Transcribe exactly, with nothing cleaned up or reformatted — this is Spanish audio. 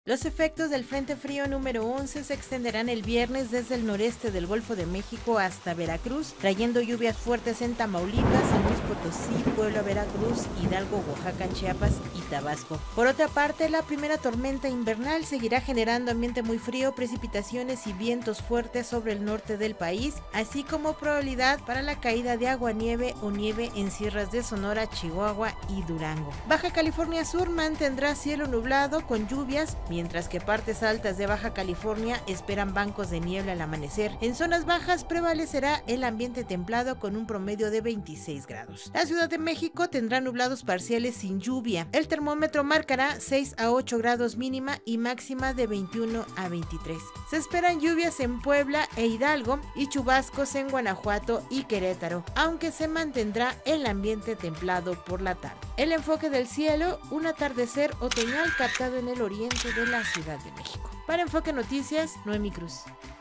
Los efectos del Frente Frío número once se extenderán el viernes desde el noreste del Golfo de México hasta Veracruz, trayendo lluvias fuertes en Tamaulipas, San Luis Potosí, Puebla, Veracruz, Hidalgo, Oaxaca, Chiapas y Tabasco. Por otra parte, la primera tormenta invernal seguirá generando ambiente muy frío, precipitaciones y vientos fuertes sobre el norte del país, así como probabilidad para la caída de aguanieve o nieve en sierras de Sonora, Chihuahua y Durango. Baja California Sur mantendrá cielo nublado con lluvias, mientras que partes altas de Baja California esperan bancos de niebla al amanecer. En zonas bajas prevalecerá el ambiente templado con un promedio de veintiséis grados. La Ciudad de México tendrá nublados parciales sin lluvia. El termómetro marcará seis a ocho grados mínima y máxima de veintiuno a veintitrés. Se esperan lluvias en Puebla e Hidalgo y chubascos en Guanajuato y Querétaro, aunque se mantendrá el ambiente templado por la tarde. El enfoque del cielo, un atardecer otoñal captado en el oriente de la Ciudad de México. Para Enfoque Noticias, Noemi Cruz.